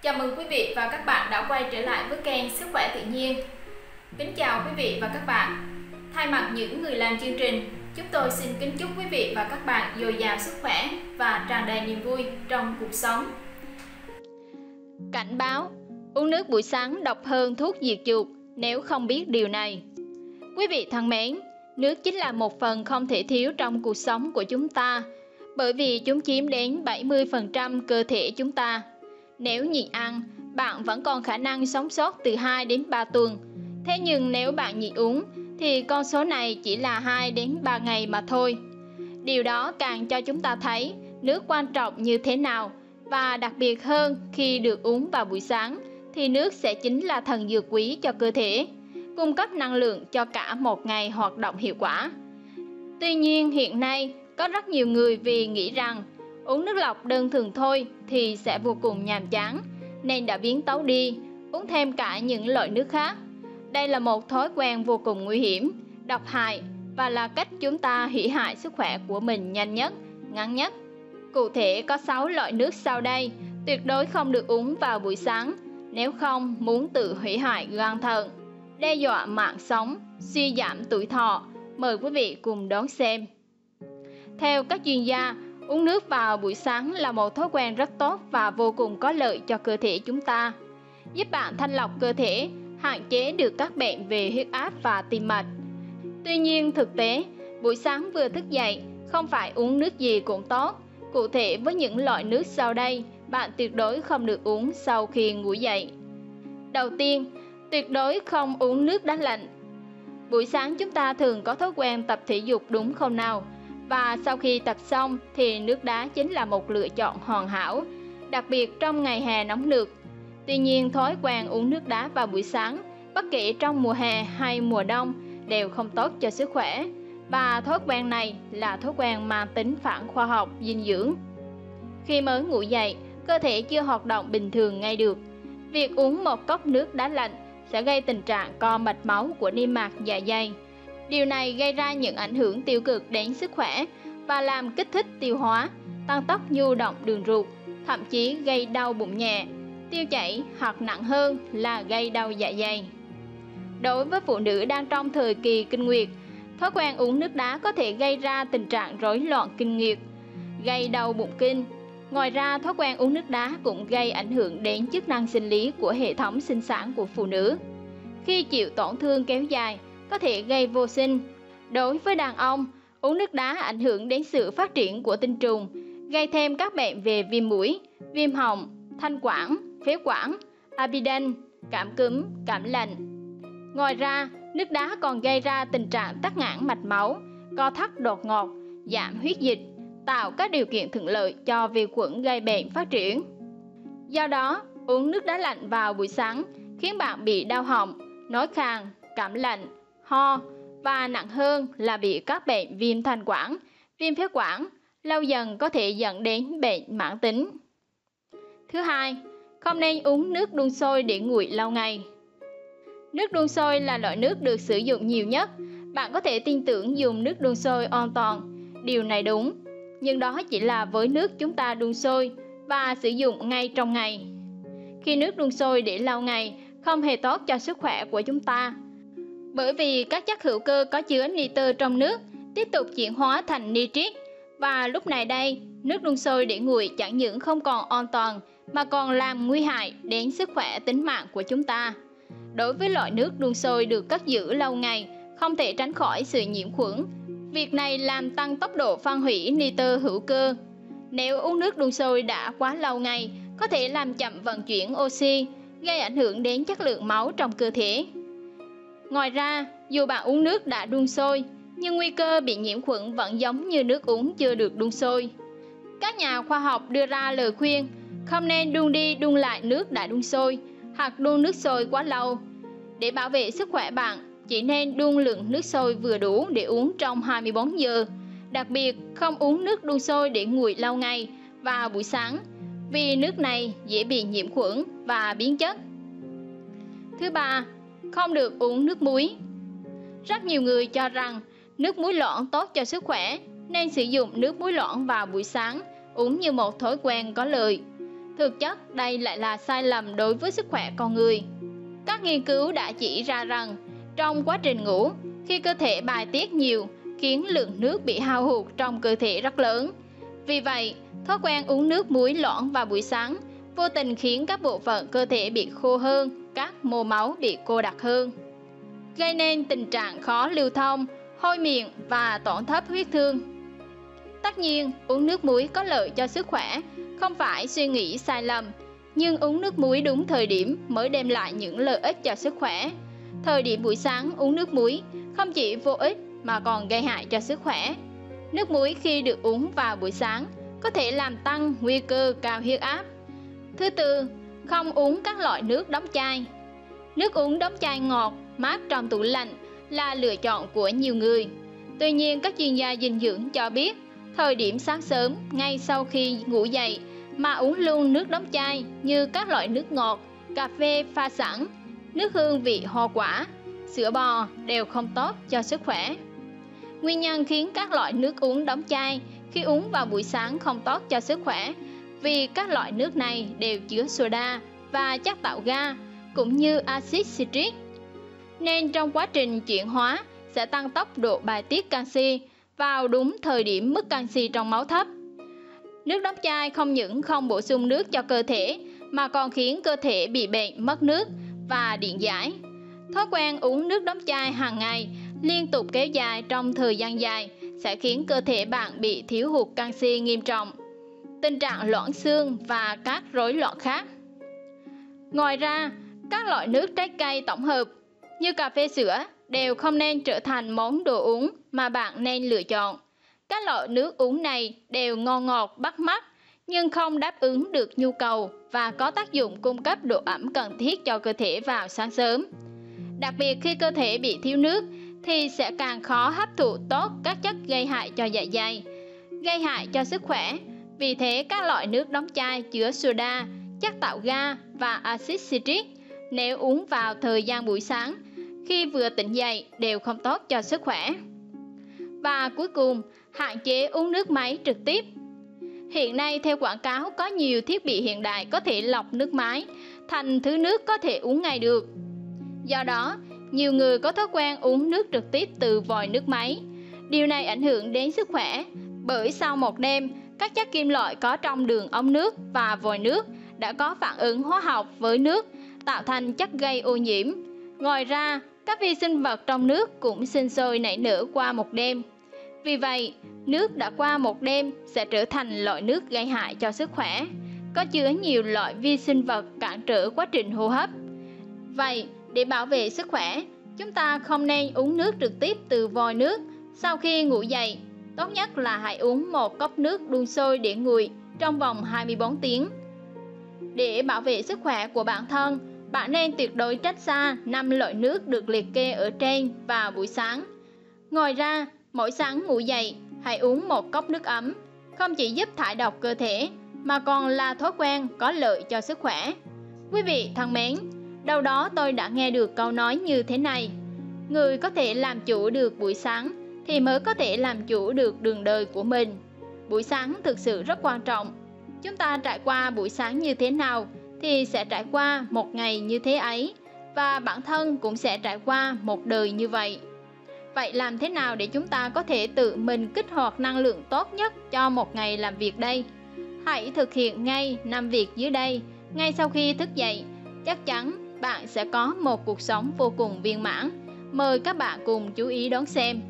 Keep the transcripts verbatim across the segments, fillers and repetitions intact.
Chào mừng quý vị và các bạn đã quay trở lại với kênh Sức khỏe tự nhiên. Kính chào quý vị và các bạn. Thay mặt những người làm chương trình, chúng tôi xin kính chúc quý vị và các bạn dồi dào sức khỏe và tràn đầy niềm vui trong cuộc sống. Cảnh báo: uống nước buổi sáng độc hơn thuốc diệt chuột nếu không biết điều này. Quý vị thân mến, nước chính là một phần không thể thiếu trong cuộc sống của chúng ta, bởi vì chúng chiếm đến bảy mươi phần trăm cơ thể chúng ta. Nếu nhịn ăn, bạn vẫn còn khả năng sống sót từ hai đến ba tuần. Thế nhưng nếu bạn nhịn uống, thì con số này chỉ là hai đến ba ngày mà thôi. Điều đó càng cho chúng ta thấy nước quan trọng như thế nào, và đặc biệt hơn khi được uống vào buổi sáng, thì nước sẽ chính là thần dược quý cho cơ thể, cung cấp năng lượng cho cả một ngày hoạt động hiệu quả. Tuy nhiên hiện nay, có rất nhiều người vì nghĩ rằng uống nước lọc đơn thuần thôi thì sẽ vô cùng nhàm chán, nên đã biến tấu đi, uống thêm cả những loại nước khác. Đây là một thói quen vô cùng nguy hiểm, độc hại và là cách chúng ta hủy hoại sức khỏe của mình nhanh nhất, ngắn nhất. Cụ thể có sáu loại nước sau đây, tuyệt đối không được uống vào buổi sáng, nếu không muốn tự hủy hoại gan thận, đe dọa mạng sống, suy giảm tuổi thọ. Mời quý vị cùng đón xem. Theo các chuyên gia, uống nước vào buổi sáng là một thói quen rất tốt và vô cùng có lợi cho cơ thể chúng ta, giúp bạn thanh lọc cơ thể, hạn chế được các bệnh về huyết áp và tim mạch. Tuy nhiên thực tế, buổi sáng vừa thức dậy, không phải uống nước gì cũng tốt. Cụ thể với những loại nước sau đây, bạn tuyệt đối không được uống sau khi ngủ dậy. Đầu tiên, tuyệt đối không uống nước đá lạnh. Buổi sáng chúng ta thường có thói quen tập thể dục đúng không nào? Và sau khi tập xong thì nước đá chính là một lựa chọn hoàn hảo, đặc biệt trong ngày hè nóng nực. Tuy nhiên thói quen uống nước đá vào buổi sáng, bất kể trong mùa hè hay mùa đông, đều không tốt cho sức khỏe. Và thói quen này là thói quen mang tính phản khoa học dinh dưỡng. Khi mới ngủ dậy, cơ thể chưa hoạt động bình thường ngay được. Việc uống một cốc nước đá lạnh sẽ gây tình trạng co mạch máu của niêm mạc dạ dày. Điều này gây ra những ảnh hưởng tiêu cực đến sức khỏe và làm kích thích tiêu hóa, tăng tốc nhu động đường ruột, thậm chí gây đau bụng nhẹ, tiêu chảy hoặc nặng hơn là gây đau dạ dày. Đối với phụ nữ đang trong thời kỳ kinh nguyệt, thói quen uống nước đá có thể gây ra tình trạng rối loạn kinh nguyệt, gây đau bụng kinh. Ngoài ra, thói quen uống nước đá cũng gây ảnh hưởng đến chức năng sinh lý của hệ thống sinh sản của phụ nữ. Khi chịu tổn thương kéo dài, có thể gây vô sinh. Đối với đàn ông, uống nước đá ảnh hưởng đến sự phát triển của tinh trùng, gây thêm các bệnh về viêm mũi, viêm họng, thanh quản, phế quản, amidan, cảm cúm, cảm lạnh. Ngoài ra, nước đá còn gây ra tình trạng tắc nghẽn mạch máu, co thắt đột ngột, giảm huyết dịch, tạo các điều kiện thuận lợi cho vi khuẩn gây bệnh phát triển. Do đó, uống nước đá lạnh vào buổi sáng khiến bạn bị đau họng, nói khan, cảm lạnh, ho và nặng hơn là bị các bệnh viêm thanh quản, viêm phế quản, lâu dần có thể dẫn đến bệnh mãn tính. Thứ hai, không nên uống nước đun sôi để nguội lâu ngày. Nước đun sôi là loại nước được sử dụng nhiều nhất. Bạn có thể tin tưởng dùng nước đun sôi an toàn. Điều này đúng, nhưng đó chỉ là với nước chúng ta đun sôi và sử dụng ngay trong ngày. Khi nước đun sôi để lâu ngày không hề tốt cho sức khỏe của chúng ta, bởi vì các chất hữu cơ có chứa nitơ trong nước tiếp tục chuyển hóa thành nitrit, và lúc này đây, nước đun sôi để nguội chẳng những không còn an toàn mà còn làm nguy hại đến sức khỏe tính mạng của chúng ta. Đối với loại nước đun sôi được cất giữ lâu ngày, không thể tránh khỏi sự nhiễm khuẩn. Việc này làm tăng tốc độ phân hủy nitơ hữu cơ. Nếu uống nước đun sôi đã quá lâu ngày, có thể làm chậm vận chuyển oxy, gây ảnh hưởng đến chất lượng máu trong cơ thể. Ngoài ra, dù bạn uống nước đã đun sôi, nhưng nguy cơ bị nhiễm khuẩn vẫn giống như nước uống chưa được đun sôi. Các nhà khoa học đưa ra lời khuyên không nên đun đi đun lại nước đã đun sôi hoặc đun nước sôi quá lâu. Để bảo vệ sức khỏe bạn, chỉ nên đun lượng nước sôi vừa đủ để uống trong hai mươi bốn giờ. Đặc biệt, không uống nước đun sôi để nguội lâu ngày vào buổi sáng, vì nước này dễ bị nhiễm khuẩn và biến chất. Thứ ba, không được uống nước muối. Rất nhiều người cho rằng nước muối loãng tốt cho sức khỏe, nên sử dụng nước muối loãng vào buổi sáng, uống như một thói quen có lợi. Thực chất đây lại là sai lầm đối với sức khỏe con người. Các nghiên cứu đã chỉ ra rằng trong quá trình ngủ, khi cơ thể bài tiết nhiều khiến lượng nước bị hao hụt trong cơ thể rất lớn. Vì vậy, thói quen uống nước muối loãng vào buổi sáng vô tình khiến các bộ phận cơ thể bị khô hơn, các mô máu bị cô đặc hơn, gây nên tình trạng khó lưu thông, hôi miệng và tổn thất huyết thương. Tất nhiên, uống nước muối có lợi cho sức khỏe, không phải suy nghĩ sai lầm, nhưng uống nước muối đúng thời điểm mới đem lại những lợi ích cho sức khỏe. Thời điểm buổi sáng uống nước muối không chỉ vô ích mà còn gây hại cho sức khỏe. Nước muối khi được uống vào buổi sáng có thể làm tăng nguy cơ cao huyết áp. Thứ tư, không uống các loại nước đóng chai. Nước uống đóng chai ngọt, mát trong tủ lạnh là lựa chọn của nhiều người. Tuy nhiên, các chuyên gia dinh dưỡng cho biết, thời điểm sáng sớm ngay sau khi ngủ dậy mà uống luôn nước đóng chai như các loại nước ngọt, cà phê pha sẵn, nước hương vị hoa quả, sữa bò đều không tốt cho sức khỏe. Nguyên nhân khiến các loại nước uống đóng chai khi uống vào buổi sáng không tốt cho sức khỏe vì các loại nước này đều chứa soda và chất tạo ga cũng như axit citric, nên trong quá trình chuyển hóa sẽ tăng tốc độ bài tiết canxi vào đúng thời điểm mức canxi trong máu thấp. Nước đóng chai không những không bổ sung nước cho cơ thể mà còn khiến cơ thể bị bệnh mất nước và điện giải. Thói quen uống nước đóng chai hàng ngày liên tục kéo dài trong thời gian dài sẽ khiến cơ thể bạn bị thiếu hụt canxi nghiêm trọng, tình trạng loãng xương và các rối loạn khác. Ngoài ra, các loại nước trái cây tổng hợp như cà phê sữa đều không nên trở thành món đồ uống mà bạn nên lựa chọn. Các loại nước uống này đều ngon ngọt bắt mắt nhưng không đáp ứng được nhu cầu và có tác dụng cung cấp độ ẩm cần thiết cho cơ thể vào sáng sớm. Đặc biệt khi cơ thể bị thiếu nước thì sẽ càng khó hấp thụ tốt các chất gây hại cho dạ dày, gây hại cho sức khỏe. Vì thế, các loại nước đóng chai chứa soda, chất tạo ga và axit citric nếu uống vào thời gian buổi sáng khi vừa tỉnh dậy đều không tốt cho sức khỏe. Và cuối cùng, hạn chế uống nước máy trực tiếp. Hiện nay theo quảng cáo có nhiều thiết bị hiện đại có thể lọc nước máy thành thứ nước có thể uống ngay được. Do đó, nhiều người có thói quen uống nước trực tiếp từ vòi nước máy. Điều này ảnh hưởng đến sức khỏe bởi sau một đêm, các chất kim loại có trong đường ống nước và vòi nước đã có phản ứng hóa học với nước, tạo thành chất gây ô nhiễm. Ngoài ra, các vi sinh vật trong nước cũng sinh sôi nảy nở qua một đêm. Vì vậy, nước đã qua một đêm sẽ trở thành loại nước gây hại cho sức khỏe, có chứa nhiều loại vi sinh vật cản trở quá trình hô hấp. Vậy, để bảo vệ sức khỏe, chúng ta không nên uống nước trực tiếp từ vòi nước. Sau khi ngủ dậy, tốt nhất là hãy uống một cốc nước đun sôi để nguội trong vòng hai mươi bốn tiếng. Để bảo vệ sức khỏe của bản thân, bạn nên tuyệt đối tránh xa năm loại nước được liệt kê ở trên vào buổi sáng. Ngoài ra, mỗi sáng ngủ dậy, hãy uống một cốc nước ấm, không chỉ giúp thải độc cơ thể mà còn là thói quen có lợi cho sức khỏe. Quý vị thân mến, đâu đó tôi đã nghe được câu nói như thế này: người có thể làm chủ được buổi sáng thì mới có thể làm chủ được đường đời của mình. Buổi sáng thực sự rất quan trọng. Chúng ta trải qua buổi sáng như thế nào thì sẽ trải qua một ngày như thế ấy, và bản thân cũng sẽ trải qua một đời như vậy. Vậy làm thế nào để chúng ta có thể tự mình kích hoạt năng lượng tốt nhất cho một ngày làm việc đây? Hãy thực hiện ngay năm việc dưới đây ngay sau khi thức dậy. Chắc chắn bạn sẽ có một cuộc sống vô cùng viên mãn. Mời các bạn cùng chú ý đón xem.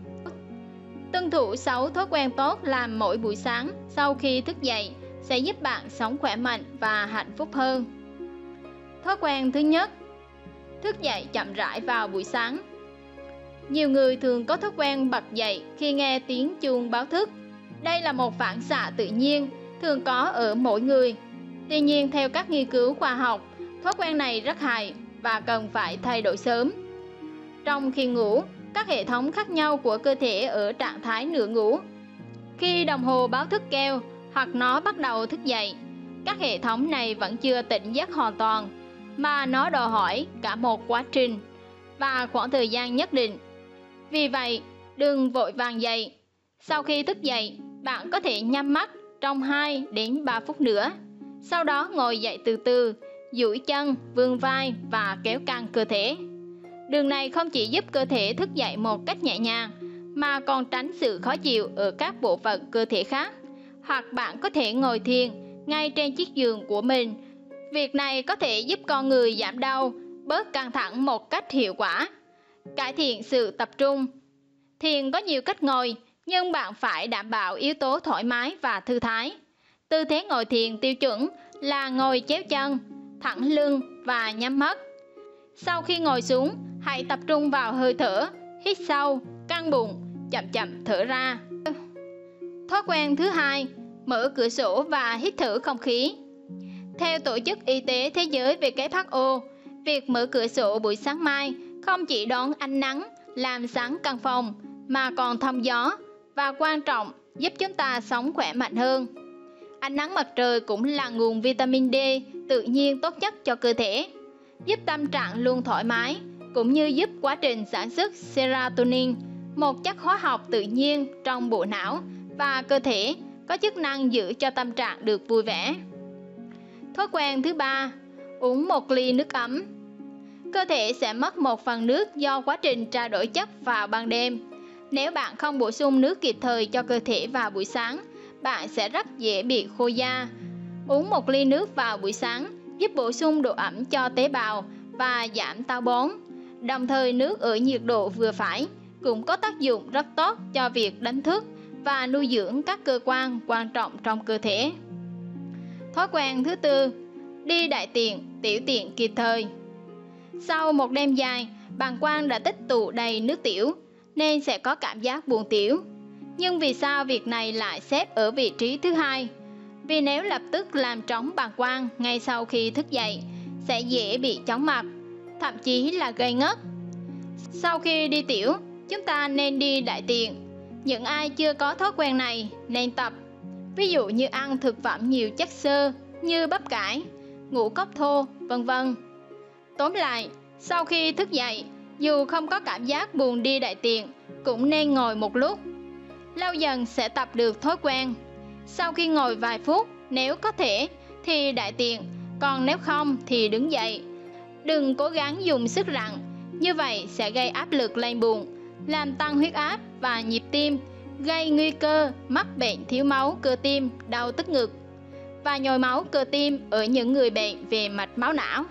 Tuân thủ sáu thói quen tốt làm mỗi buổi sáng sau khi thức dậy sẽ giúp bạn sống khỏe mạnh và hạnh phúc hơn. Thói quen thứ nhất, thức dậy chậm rãi vào buổi sáng. Nhiều người thường có thói quen bật dậy khi nghe tiếng chuông báo thức. Đây là một phản xạ tự nhiên, thường có ở mỗi người. Tuy nhiên, theo các nghiên cứu khoa học, thói quen này rất hại và cần phải thay đổi sớm. Trong khi ngủ, các hệ thống khác nhau của cơ thể ở trạng thái nửa ngủ. Khi đồng hồ báo thức kêu hoặc nó bắt đầu thức dậy, các hệ thống này vẫn chưa tỉnh giấc hoàn toàn, mà nó đòi hỏi cả một quá trình và khoảng thời gian nhất định. Vì vậy, đừng vội vàng dậy. Sau khi thức dậy, bạn có thể nhắm mắt trong hai đến ba phút nữa. Sau đó ngồi dậy từ từ, duỗi chân, vươn vai và kéo căng cơ thể. Đường này không chỉ giúp cơ thể thức dậy một cách nhẹ nhàng, mà còn tránh sự khó chịu ở các bộ phận cơ thể khác. Hoặc bạn có thể ngồi thiền ngay trên chiếc giường của mình. Việc này có thể giúp con người giảm đau, bớt căng thẳng một cách hiệu quả, cải thiện sự tập trung. Thiền có nhiều cách ngồi, nhưng bạn phải đảm bảo yếu tố thoải mái và thư thái. Tư thế ngồi thiền tiêu chuẩn là ngồi chéo chân, thẳng lưng và nhắm mắt. Sau khi ngồi xuống, hãy tập trung vào hơi thở, hít sâu, căng bụng, chậm chậm thở ra. Thói quen thứ hai, mở cửa sổ và hít thở không khí. Theo Tổ chức Y tế Thế giới W H O, việc mở cửa sổ buổi sáng mai không chỉ đón ánh nắng làm sáng căn phòng, mà còn thông gió và quan trọng giúp chúng ta sống khỏe mạnh hơn. Ánh nắng mặt trời cũng là nguồn vitamin D tự nhiên tốt nhất cho cơ thể, giúp tâm trạng luôn thoải mái, cũng như giúp quá trình sản xuất serotonin, một chất hóa học tự nhiên trong bộ não và cơ thể, có chức năng giữ cho tâm trạng được vui vẻ. Thói quen thứ ba, uống một ly nước ấm. Cơ thể sẽ mất một phần nước do quá trình trao đổi chất vào ban đêm. Nếu bạn không bổ sung nước kịp thời cho cơ thể vào buổi sáng, bạn sẽ rất dễ bị khô da. Uống một ly nước vào buổi sáng giúp bổ sung độ ẩm cho tế bào và giảm táo bón. Đồng thời nước ở nhiệt độ vừa phải cũng có tác dụng rất tốt cho việc đánh thức và nuôi dưỡng các cơ quan quan trọng trong cơ thể. Thói quen thứ tư, đi đại tiện, tiểu tiện kịp thời. Sau một đêm dài, bàng quang đã tích tụ đầy nước tiểu nên sẽ có cảm giác buồn tiểu. Nhưng vì sao việc này lại xếp ở vị trí thứ hai? Vì nếu lập tức làm trống bàng quang ngay sau khi thức dậy, sẽ dễ bị chóng mặt, thậm chí là gây ngất. Sau khi đi tiểu, chúng ta nên đi đại tiện. Những ai chưa có thói quen này nên tập. Ví dụ như ăn thực phẩm nhiều chất xơ như bắp cải, ngũ cốc thô, vân vân. Tóm lại, sau khi thức dậy, dù không có cảm giác buồn đi đại tiện, cũng nên ngồi một lúc. Lâu dần sẽ tập được thói quen. Sau khi ngồi vài phút, nếu có thể thì đại tiện, còn nếu không thì đứng dậy. Đừng cố gắng dùng sức nặng, như vậy sẽ gây áp lực lên bụng, làm tăng huyết áp và nhịp tim, gây nguy cơ mắc bệnh thiếu máu cơ tim, đau tức ngực và nhồi máu cơ tim ở những người bệnh về mạch máu não.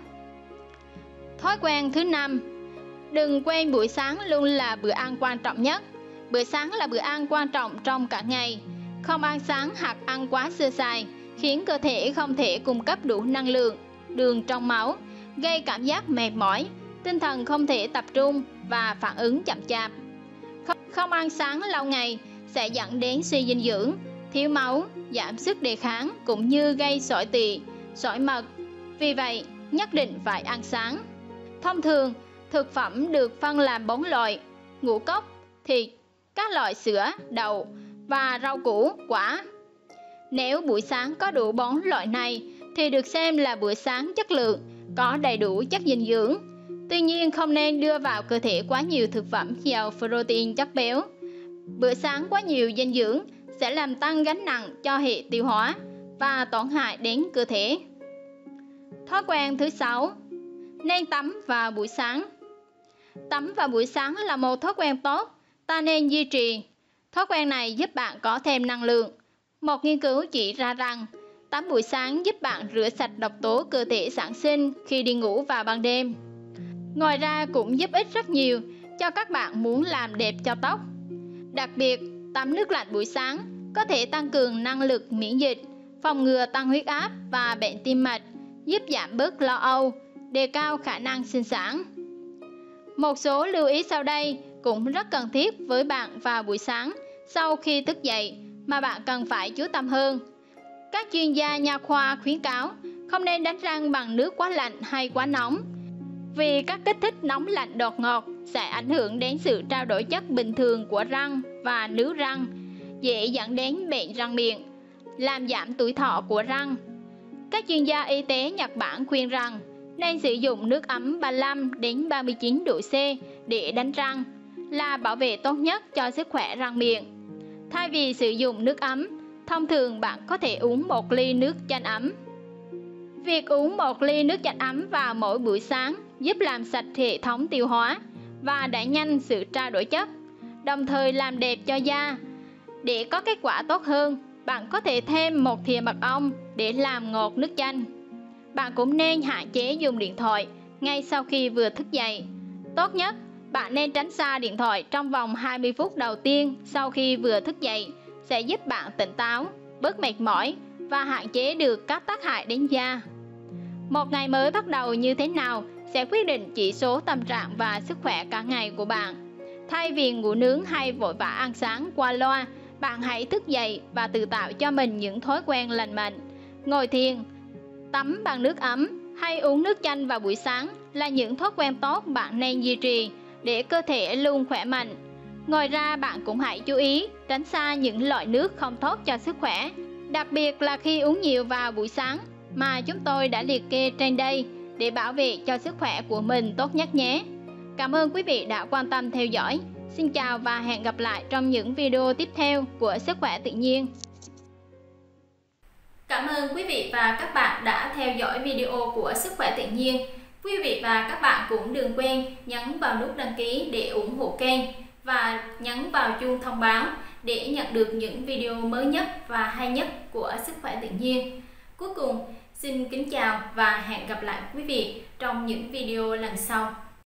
Thói quen thứ năm, đừng quên buổi sáng luôn là bữa ăn quan trọng nhất. Bữa sáng là bữa ăn quan trọng trong cả ngày. Không ăn sáng hoặc ăn quá sơ sài khiến cơ thể không thể cung cấp đủ năng lượng, đường trong máu, gây cảm giác mệt mỏi, tinh thần không thể tập trung và phản ứng chậm chạp. Không, không ăn sáng lâu ngày sẽ dẫn đến suy dinh dưỡng, thiếu máu, giảm sức đề kháng cũng như gây sỏi tỵ, sỏi mật. Vì vậy, nhất định phải ăn sáng. Thông thường, thực phẩm được phân làm bốn loại: ngũ cốc, thịt, các loại sữa, đậu và rau củ, quả. Nếu buổi sáng có đủ bốn loại này thì được xem là bữa sáng chất lượng, có đầy đủ chất dinh dưỡng. Tuy nhiên không nên đưa vào cơ thể quá nhiều thực phẩm giàu protein, chất béo. Bữa sáng quá nhiều dinh dưỡng sẽ làm tăng gánh nặng cho hệ tiêu hóa và tổn hại đến cơ thể. Thói quen thứ sáu, nên tắm vào buổi sáng. Tắm vào buổi sáng là một thói quen tốt, ta nên duy trì. Thói quen này giúp bạn có thêm năng lượng. Một nghiên cứu chỉ ra rằng tắm buổi sáng giúp bạn rửa sạch độc tố cơ thể sản sinh khi đi ngủ vào ban đêm. Ngoài ra cũng giúp ích rất nhiều cho các bạn muốn làm đẹp cho tóc. Đặc biệt, tắm nước lạnh buổi sáng có thể tăng cường năng lực miễn dịch, phòng ngừa tăng huyết áp và bệnh tim mạch, giúp giảm bớt lo âu, đề cao khả năng sinh sản. Một số lưu ý sau đây cũng rất cần thiết với bạn vào buổi sáng sau khi thức dậy mà bạn cần phải chú tâm hơn. Các chuyên gia nha khoa khuyến cáo không nên đánh răng bằng nước quá lạnh hay quá nóng, vì các kích thích nóng lạnh đột ngột sẽ ảnh hưởng đến sự trao đổi chất bình thường của răng và nướu răng, dễ dẫn đến bệnh răng miệng, làm giảm tuổi thọ của răng. Các chuyên gia y tế Nhật Bản khuyên rằng nên sử dụng nước ấm ba mươi lăm đến ba mươi chín độ C để đánh răng, là bảo vệ tốt nhất cho sức khỏe răng miệng. Thay vì sử dụng nước ấm, thông thường bạn có thể uống một ly nước chanh ấm. Việc uống một ly nước chanh ấm vào mỗi buổi sáng giúp làm sạch hệ thống tiêu hóa và đẩy nhanh sự trao đổi chất, đồng thời làm đẹp cho da. Để có kết quả tốt hơn, bạn có thể thêm một thìa mật ong để làm ngọt nước chanh. Bạn cũng nên hạn chế dùng điện thoại ngay sau khi vừa thức dậy. Tốt nhất, bạn nên tránh xa điện thoại trong vòng hai mươi phút đầu tiên sau khi vừa thức dậy, sẽ giúp bạn tỉnh táo, bớt mệt mỏi và hạn chế được các tác hại đến da. Một ngày mới bắt đầu như thế nào sẽ quyết định chỉ số tâm trạng và sức khỏe cả ngày của bạn. Thay vì ngủ nướng hay vội vã ăn sáng qua loa, bạn hãy thức dậy và tự tạo cho mình những thói quen lành mạnh. Ngồi thiền, tắm bằng nước ấm hay uống nước chanh vào buổi sáng là những thói quen tốt bạn nên duy trì để cơ thể luôn khỏe mạnh. Ngoài ra, bạn cũng hãy chú ý tránh xa những loại nước không tốt cho sức khỏe, đặc biệt là khi uống nhiều vào buổi sáng mà chúng tôi đã liệt kê trên đây để bảo vệ cho sức khỏe của mình tốt nhất nhé. Cảm ơn quý vị đã quan tâm theo dõi. Xin chào và hẹn gặp lại trong những video tiếp theo của Sức khỏe tự nhiên. Cảm ơn quý vị và các bạn đã theo dõi video của Sức khỏe tự nhiên. Quý vị và các bạn cũng đừng quên nhấn vào nút đăng ký để ủng hộ kênh và nhấn vào chuông thông báo để nhận được những video mới nhất và hay nhất của Sức khỏe tự nhiên. Cuối cùng, xin kính chào và hẹn gặp lại quý vị trong những video lần sau.